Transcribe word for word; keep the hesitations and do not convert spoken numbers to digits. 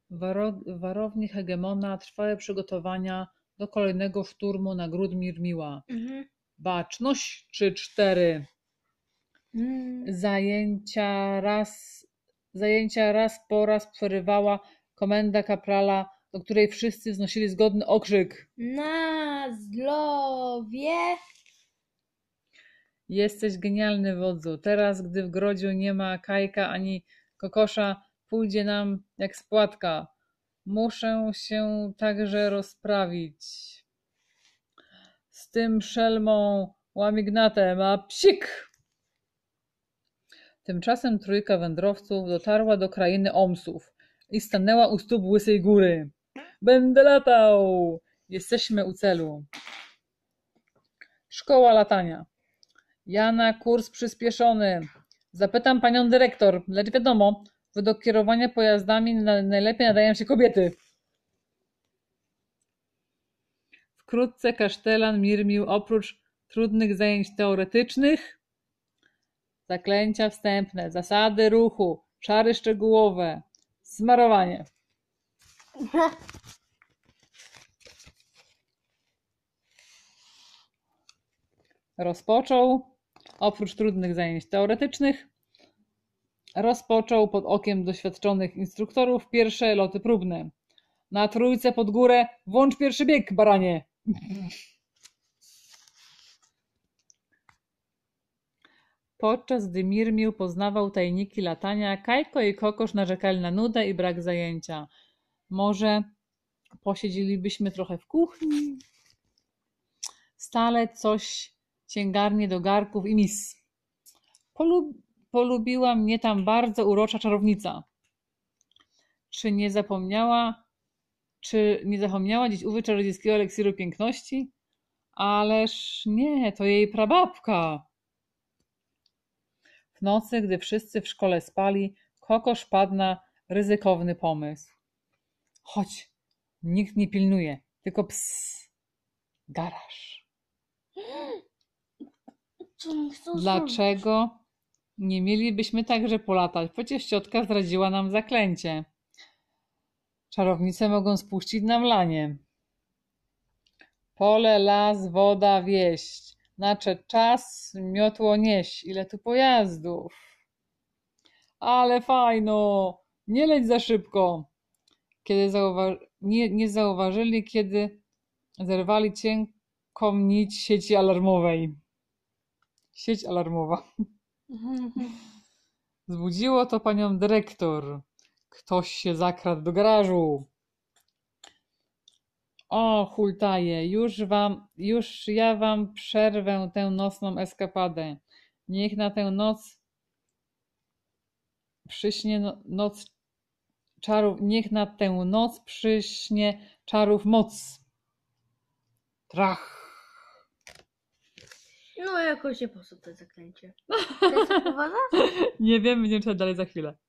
Waro warowni hegemona, trwałe przygotowania do kolejnego szturmu na gród Mirmiła. Mhm. Baczność trzy cztery. Mm. Zajęcia raz, zajęcia raz po raz przerywała komenda kaprala, do której wszyscy wznosili zgodny okrzyk. Na zdrowie. Jesteś genialny, wodzu. Teraz, gdy w grodziu nie ma Kajka ani Kokosza, pójdzie nam jak spłatka. Muszę się także rozprawić z tym szelmą Łamignatem, a psik! Tymczasem trójka wędrowców dotarła do krainy Omsów i stanęła u stóp Łysej Góry. Będę latał! Jesteśmy u celu. Szkoła latania. Ja na kurs przyspieszony. Zapytam panią dyrektor, lecz wiadomo, że do kierowania pojazdami najlepiej nadają się kobiety. Wkrótce kasztelan Mirmił oprócz trudnych zajęć teoretycznych, zaklęcia wstępne, zasady ruchu, czary szczegółowe, smarowanie. Rozpoczął, oprócz trudnych zajęć teoretycznych, rozpoczął pod okiem doświadczonych instruktorów pierwsze loty próbne. Na trójce pod górę włącz pierwszy bieg, baranie! Podczas gdy Mirmił poznawał tajniki latania, Kajko i Kokosz narzekali na nudę i brak zajęcia. Może posiedzielibyśmy trochę w kuchni? Stale coś cięgarnie do garków i mis. Polub polubiła mnie tam bardzo urocza czarownica. Czy nie zapomniała, czy nie zapomniała dziś użyć czarodziejskiego eliksiru piękności? Ależ nie, to jej prababka. W nocy, gdy wszyscy w szkole spali, Kokosz padł na ryzykowny pomysł. Chodź, nikt nie pilnuje, tylko ps, garaż. Dlaczego nie mielibyśmy także polatać? Przecież ciotka zdradziła nam zaklęcie. Czarownice mogą spuścić nam lanie. Pole, las, woda, wieść. Nadszedł czas, miotło nieść. Ile tu pojazdów. Ale fajno. Nie leć za szybko. Kiedy zauwa nie, nie zauważyli, kiedy zerwali cienką nić sieci alarmowej. Sieć alarmowa. Zbudziło to panią dyrektor. Ktoś się zakradł do garażu. O, hultaje, już wam, już ja wam przerwę tę nocną eskapadę. Niech na tę noc przyśnie no, noc czarów, niech na tę noc przyśnie czarów moc. Trach. No jakoś nie poszło to zaklęcie. To jest poważna? Nie wiem, będziemy czytać dalej za chwilę.